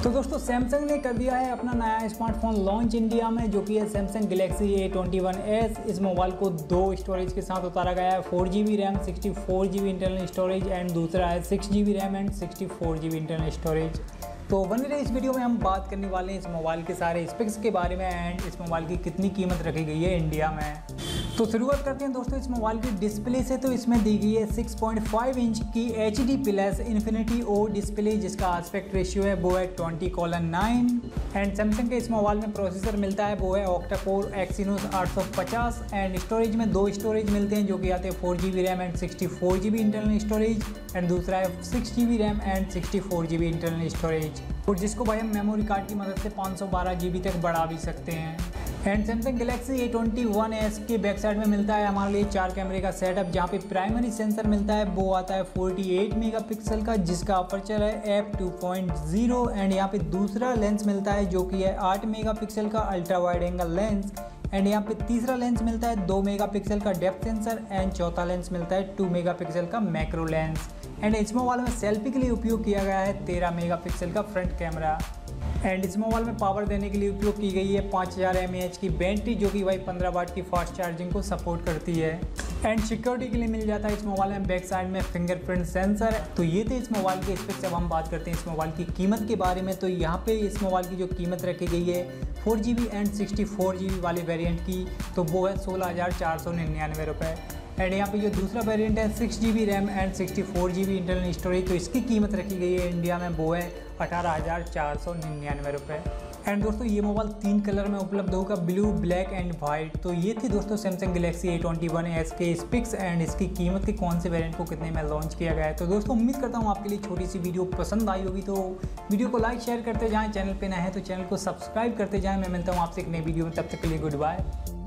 तो दोस्तों सैमसंग ने कर दिया है अपना नया स्मार्टफोन लॉन्च इंडिया में, जो कि है सैमसंग गैलेक्सी A21s। इस मोबाइल को दो स्टोरेज के साथ उतारा गया है, 4GB RAM 64GB internal storage and दूसरा है 6GB RAM and 64GB internal storage. तो बने रहे इस वीडियो में हम बात करने वाले हैं इस मोबाइल के सारे स्पेक्स के बारे में एंड इस मोबाइल की कितनी कीमत रखी गई है इंडिया में। तो शुरुआत करते हैं दोस्तों इस मोबाइल की डिस्प्ले से। तो इसमें दी गई है 6.5 इंच की HD plus infinity O display, जिसका आस्पेक्ट रेशियो है वो है 20:9 एंड सैमसंग के इस मोबाइल में प्रोसेसर मिलता है वो है octa core Exynos 850 and storage में दो स्टोरेज मिलते हैं जो कि आते हैं 4GB RAM and 64GB internal storage and दूसरा है 6GB RAM and 64GB internal storage, और जिसको भाई हम मेमोरी कार्ड की मदद से 512GB तक बढ़ा भी सकते हैं। एंड सैमसंग गैलेक्सी A21s के बैक साइड में मिलता है हमारे लिए 4 कैमरे का सेटअप, जहाँ पे प्राइमरी सेंसर मिलता है वो आता है 48 मेगापिक्सल का, जिसका अपर्चर है f2.0 एंड यहाँ पे दूसरा लेंस मिलता है जो कि है 8 मेगापिक्सल का ultra wide angle lens and यहाँ पे तीसरा लेंस मिलता है 2 मेगापिक्सल का डेप्थ सेंसर एंड चौथा लेंस मिलता है 2 मेगापिक्सल का मैक्रो लेंस। एंड इस मोबाइल में सेल्फी के लिए उपयोग किया गया है 13 मेगापिक्सल का फ्रंट कैमरा एंड इस मोबाइल में पावर देने के लिए उपयोग की गई है 5000 mAh की बैटरी, जो कि भाई 15 वाट की फास्ट चार्जिंग को सपोर्ट करती है। एंड सिक्योरिटी के लिए मिल जाता है इस मोबाइल में बैक साइड में फिंगरप्रिंट सेंसर। तो ये थे इस मोबाइल के स्पेक्स। अब हम बात करते हैं इस मोबाइल की कीमत के बारे में। तो यहाँ पे इस मोबाइल की जो कीमत रखी गई है 4GB एंड 64GB वाले वेरिएंट की, तो वो है 16,499 रुपये। एंड यहाँ पे जो दूसरा वेरिएंट है 6GB RAM and 64GB internal storage, तो इसकी कीमत रखी गई है इंडिया में वो है 18,499 रुपये। एंड दोस्तों ये मोबाइल 3 कलर में उपलब्ध होगा, ब्लू, ब्लैक एंड वाइट। तो ये थी दोस्तों सैमसंग गैलेक्सी A21s के स्पेक्स एंड इसकी कीमत के कौन से वेरिएंट को कितने में लॉन्च किया गया है। तो दोस्तों उम्मीद करता हूँ आपके लिए छोटी सी वीडियो पसंद आई होगी। तो वीडियो को लाइक शेयर करते जाएँ, चैनल पर नए हैं तो चैनल को सब्सक्राइब करते जाएँ। मैं मिलता हूँ आपसे एक नई वीडियो में, तब तक के लिए गुड बाय।